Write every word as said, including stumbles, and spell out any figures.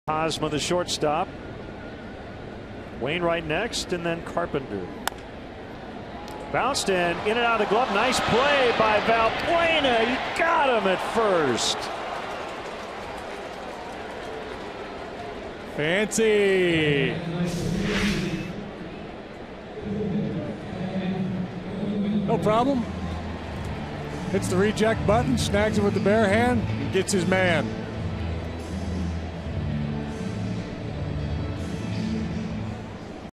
Hosma, the shortstop. Wainwright next, and then Carpenter. Bounced in, in and out of the glove. Nice play by Valbuena. He got him at first. Fancy. No problem. Hits the reject button, snags it with the bare hand, and gets his man.